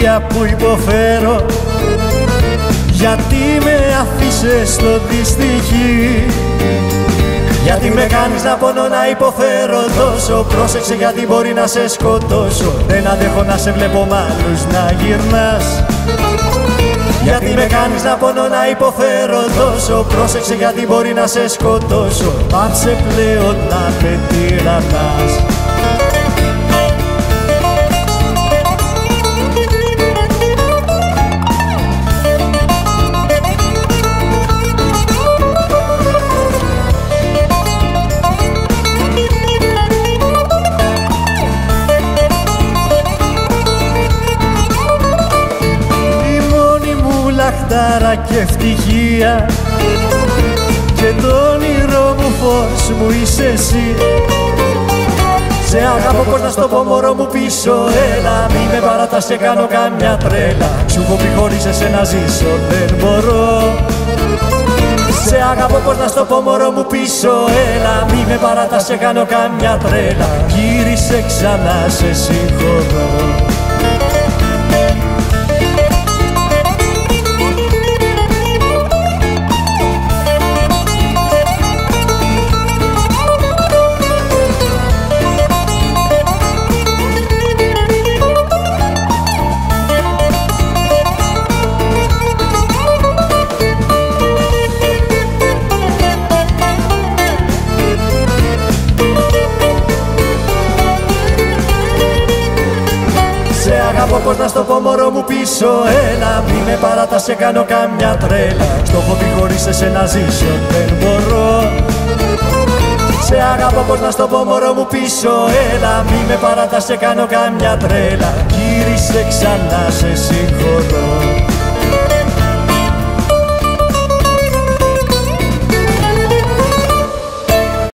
για που υποφέρω, γιατί με αφήσες στο δυστυχή. Γιατί με κάνεις να πονώ, να υποφέρω τόσο. Πρόσεξε γιατί μπορεί να σε σκοτώσω. Δεν αντέχω να σε βλέπω μ' άλλους να γυρνάς. Γιατί με κάνεις να πονώ, να υποφέρω τόσο. Πρόσεξε γιατί μπορεί να σε σκοτώσω. Πάψε πλέον να με τυραννάς. Λαχτάρα και ευτυχία και το όνειρό μου φως μου είσαι εσύ. Σε αγαπώ, πώς να στο πω μωρό μου πίσω, έλα. Μη με παρατάς και κάνω καμιά τρέλα. Σου έχω πει χωρίς εσένα ζήσω δεν μπορώ. Σε αγαπώ, πώς να στο πω μωρό μου πίσω, έλα. Μη με παρατάς και κάνω καμιά τρέλα. Γύρισε ξανά, σε συγχωρώ. Πώς να στο πω μωρό μου πίσω, έλα. Μη με παρατάς και κάνω καμιά τρέλα. Στο έχω πει χωρίς εσένα ζήσω δεν μπορώ. Σε αγαπώ, πώς να στο πω μωρό μου πίσω, έλα. Μη με παρατάς και κάνω καμιά τρέλα. Γύρισε ξανά, σε